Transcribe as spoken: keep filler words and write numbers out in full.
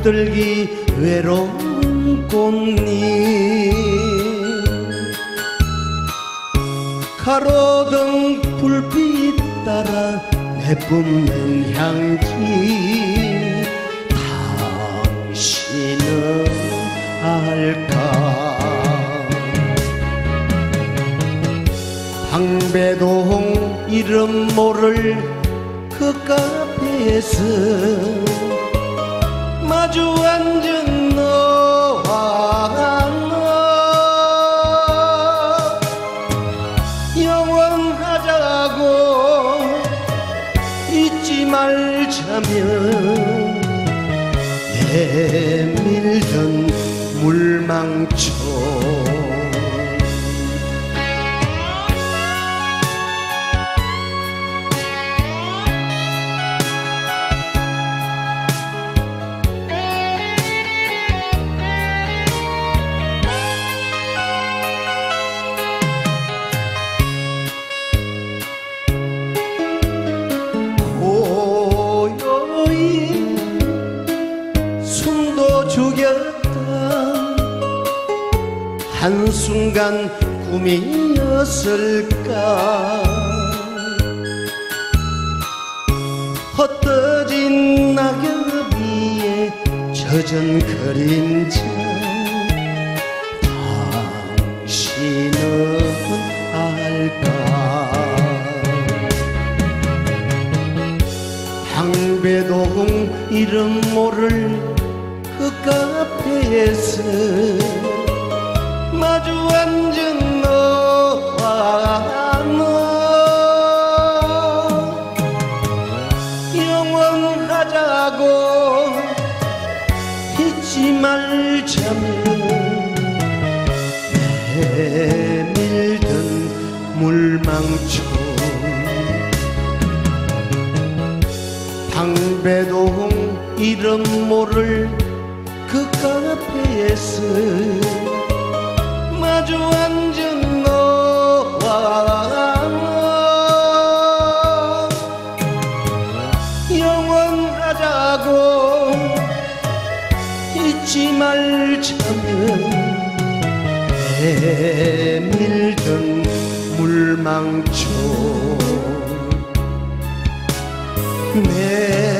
물들기 외로운 꽃잎 가로등 불빛 따라 내뿜는 향기 당신은 알까 방배동 이름 모를 그 카페에서 마주 앉은 너와 너 영원하자고 잊지 말자면 내밀던 물망초 한순간 꿈이었을까 헛떠진 낙엽 위에 젖은 그림자 당신은 알까 방배동 이름 모를 그 카페에서 마주 앉은 너와 너 영원하자고 잊지 말자면 내밀던 물망초 방배동 이름 모를 그 카페에서 마주 앉은 너와 너 영원하자고 잊지 말자면 내밀던 물망초 내